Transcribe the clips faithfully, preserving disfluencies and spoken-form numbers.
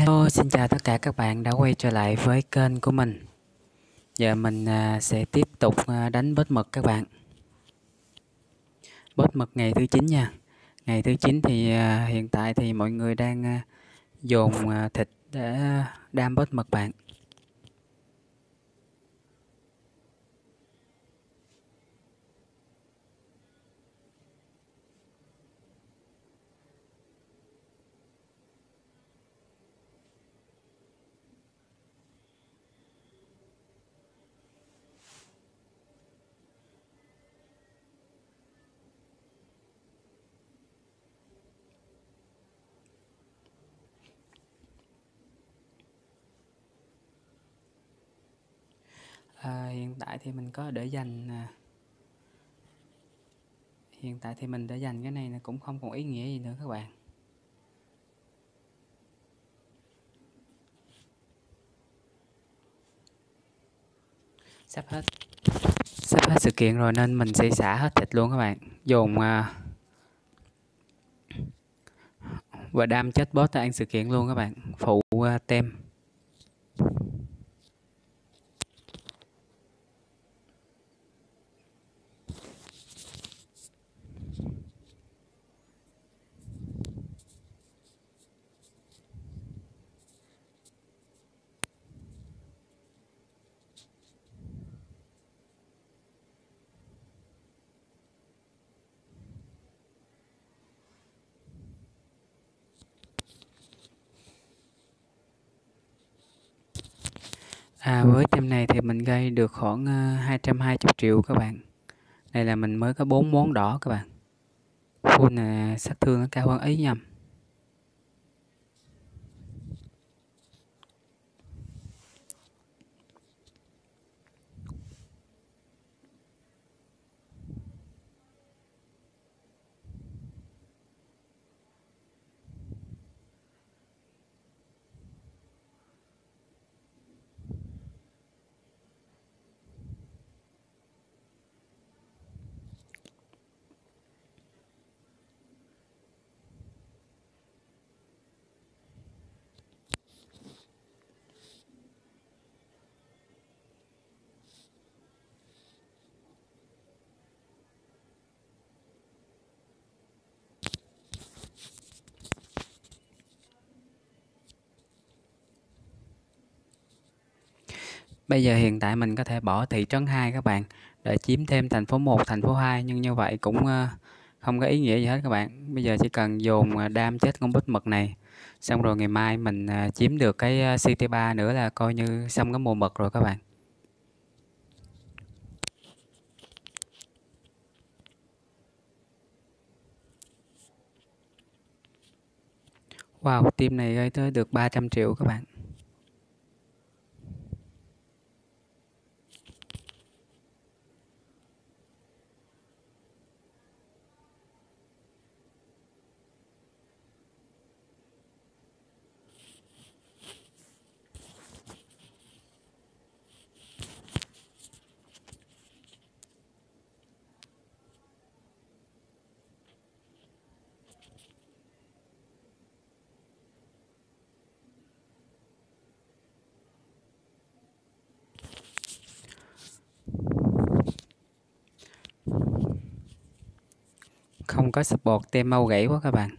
Hello, xin chào tất cả các bạn đã quay trở lại với kênh của mình. Giờ mình à, sẽ tiếp tục à, đánh bớt mực các bạn. Bớt mực ngày thứ chín nha. Ngày thứ chín thì à, hiện tại thì mọi người đang à, dồn à, thịt để đam bớt mực bạn. À, hiện tại thì mình có để dành à, hiện tại thì mình để dành cái này là cũng không còn ý nghĩa gì nữa các bạn. Sắp hết sắp hết sự kiện rồi nên mình sẽ xả hết thịt luôn các bạn. Dồn à, và đam chết boss ăn sự kiện luôn các bạn. Phụ à, tem. À, với tem này thì mình gây được khoảng uh, hai trăm hai mươi triệu các bạn. Đây là mình mới có bốn món đỏ các bạn. Full là sát thương nó cao hơn ấy nhầm. Bây giờ hiện tại mình có thể bỏ thị trấn hai các bạn để chiếm thêm thành phố một, thành phố hai, nhưng như vậy cũng uh, không có ý nghĩa gì hết các bạn. Bây giờ chỉ cần dồn uh, đam chết con bích mực này, xong rồi ngày mai mình uh, chiếm được cái uh, City ba nữa là coi như xong cái mùa mực rồi các bạn. Wow, team này gây tới được ba trăm triệu các bạn. Không có support tem mau gãy quá các bạn.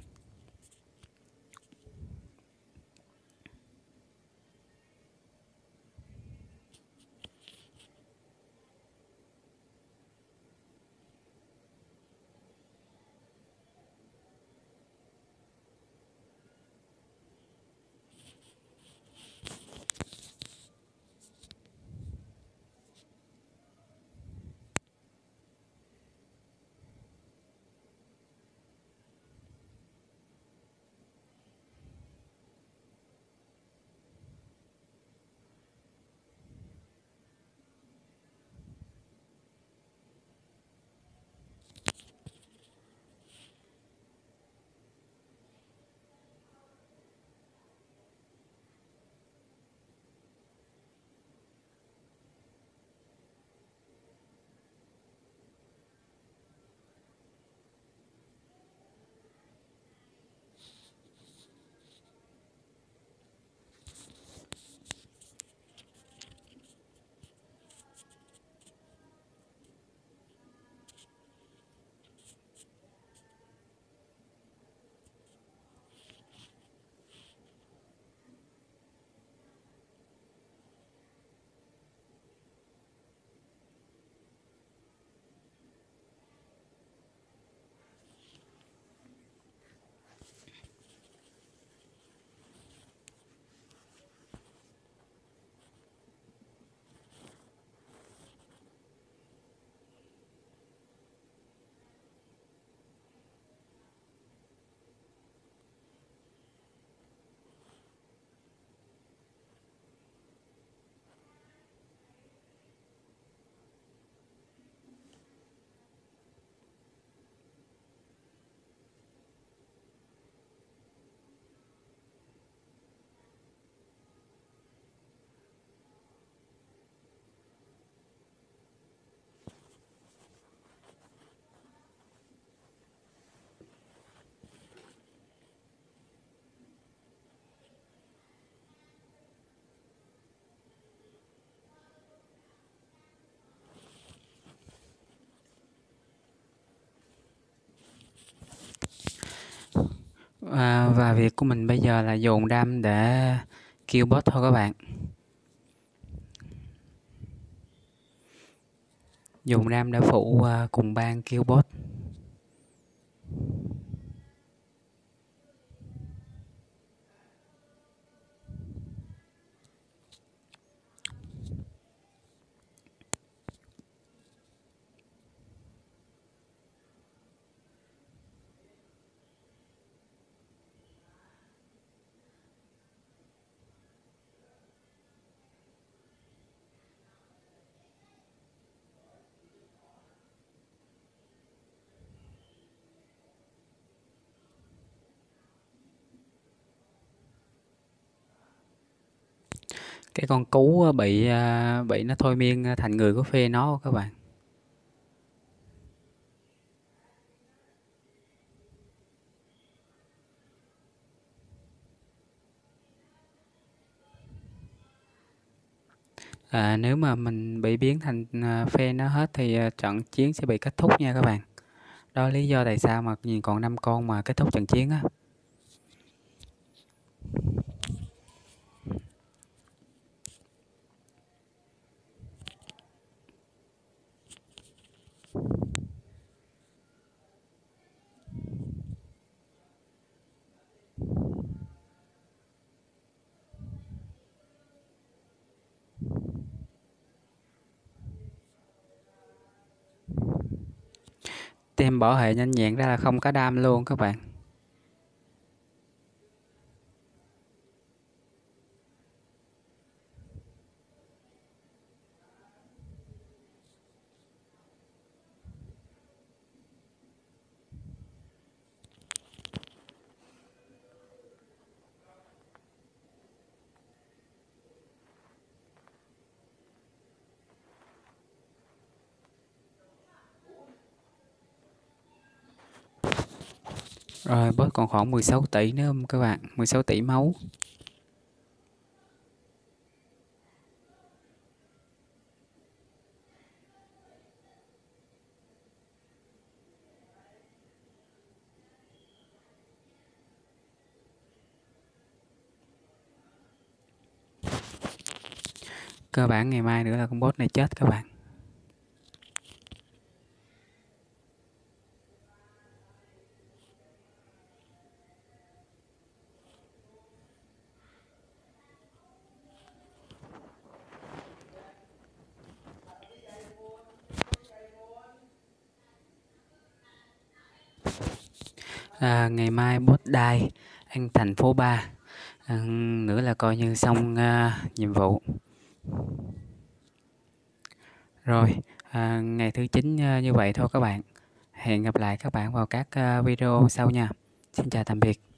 À, và việc của mình bây giờ là dồn đam để kêu bot thôi các bạn. Dùng đam để phụ uh, cùng ban kêu bot. Cái con cú bị uh, bị nó thôi miên thành người của phê nó các bạn. À, nếu mà mình bị biến thành uh, phe nó hết thì uh, trận chiến sẽ bị kết thúc nha các bạn. Đó là lý do tại sao mà nhìn còn năm con mà kết thúc trận chiến á. Tem bỏ hệ nhanh nhẹn ra là không có đam luôn các bạn. Rồi boss còn khoảng mười sáu tỷ nữa các bạn, mười sáu tỷ máu. Cơ bản ngày mai nữa là con boss này chết các bạn. À, ngày mai boss die ăn thành phố ba. À, nữa là coi như xong uh, nhiệm vụ. Rồi, à, ngày thứ chín uh, như vậy thôi các bạn. Hẹn gặp lại các bạn vào các uh, video sau nha. Xin chào tạm biệt.